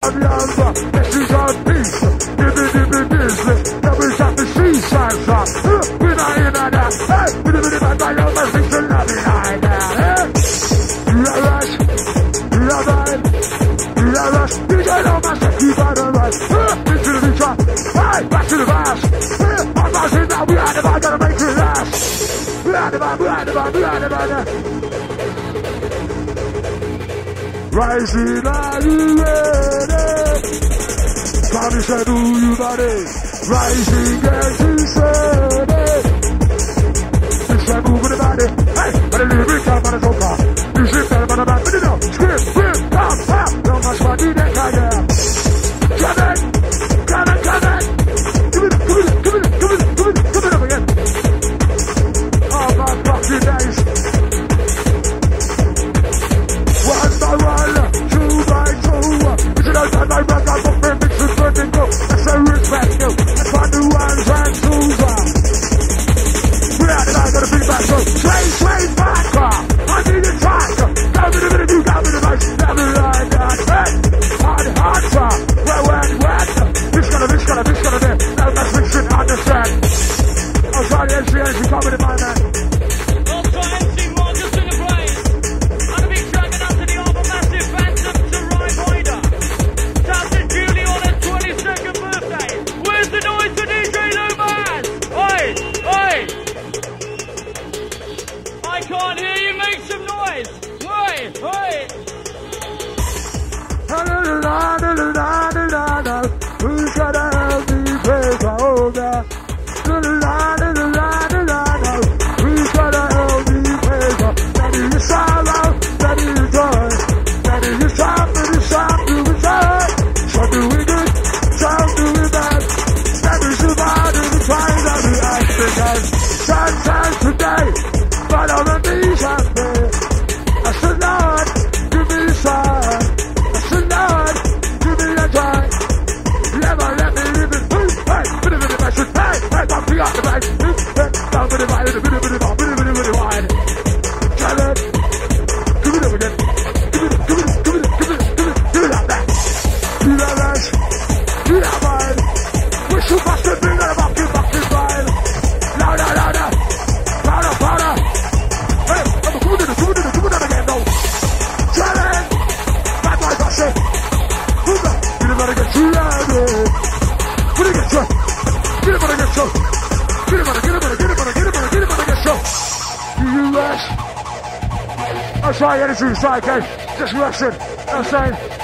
This is our peace. Give me business. Now we got the seaside drop. We're not in that. Hey, we're the minute by your message to love it like that. You're right. You're right. You're right. You don't know my stuff. You got it right. Into the beach. Hey, back to the bass. I'm rising now. We had the vibe. Gotta make it last. We had the vibe. We had the vibe. We had the vibe. Rising, are you ready? Tommy said, do you body? Rising, get you ready. This time moving the body. Hey, but a little bit come on the sofa. You sit there, but I'm not going to know. Skip, skip, pop, pop. Don't much fun, you that kind of. Come in, come in, come in. Give it, give it, give it, give it, give it, give it up again. Oh, my fucking days. One by one, two by two. It's an outside my rock, I'm up and mix it, turn and go. That's a respect, yo. That's one, two, one, and two. We're out and I gotta be back, so straight back. I need a track. Got me the minute, you got me the mic. Got me like that. Hey, hard, track. Wet. This gonna be. Now that's me shit, understand. I'm sorry, MC, come with it, my man. Who's gonna help me break over? Who's gonna help me break over? That is your sorrow, that is your joy. That is your shout, do it right. Some do it good, some do it bad. That is the body, the trying to be accident. Sometimes today, but on the knees I'm there. I said, Lord, give me a sign. I said, Lord, give me a try. Never let me live it. Hey, bit of it, I should pay. Hey, I'm free out the back. Down with the wide, a bit of wide. Tell it. Give it up again. Give it up back. Do that rush. Do that wide. Wish you must have been a fucking vibe. Louder. Louder. Hey, I'm doing it again, though. Tell it. Bad boy, rush it. You never get too loud. Get it, get show. You rush. I'm sorry, energy, sorry, okay? Just rushing. I'm saying.